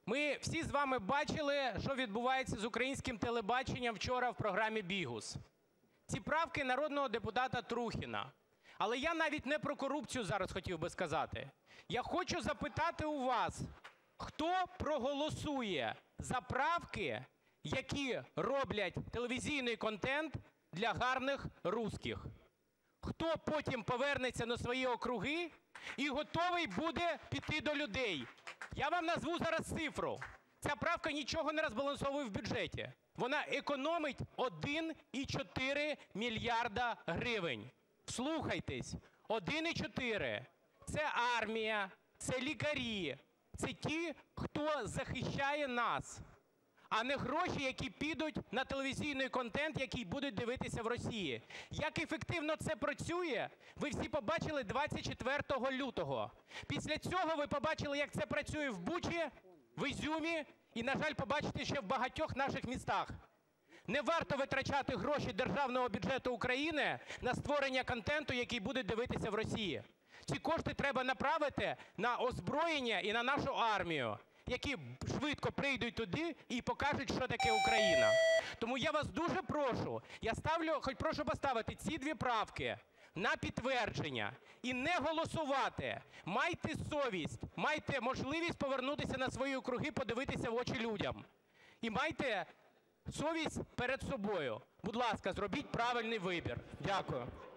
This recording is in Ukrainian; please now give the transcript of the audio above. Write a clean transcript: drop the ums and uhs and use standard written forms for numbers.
Ми всі з вами бачили, що відбувається з українським телебаченням вчора в програмі "Бігус". Ці правки народного депутата Трухіна. Але я навіть не про корупцію зараз хотів би сказати. Я хочу запитати у вас, хто проголосує за правки, які роблять телевізійний контент для гарних русских? Хто потім повернеться на свої округи і готовий буде піти до людей? Я вам назву зараз цифру. Ця правка нічого не розбалансовує в бюджеті. Вона економить 1,4 мільярда гривень. Вслухайтесь, 1,4 – це армія, це лікарі, це ті, хто захищає нас, а не гроші, які підуть на телевізійний контент, який будуть дивитися в Росії. Як ефективно це працює, ви всі побачили 24 лютого. Після цього ви побачили, як це працює в Бучі, в Ізюмі і, на жаль, побачите ще в багатьох наших містах. Не варто витрачати гроші державного бюджету України на створення контенту, який будуть дивитися в Росії. Ці кошти треба направити на озброєння і на нашу армію, які швидко прийдуть туди і покажуть, що таке Україна. Тому я вас дуже прошу, прошу поставити ці дві правки на підтвердження і не голосувати. Майте совість, майте можливість повернутися на свої округи, подивитися в очі людям. І майте совість перед собою. Будь ласка, зробіть правильний вибір. Дякую.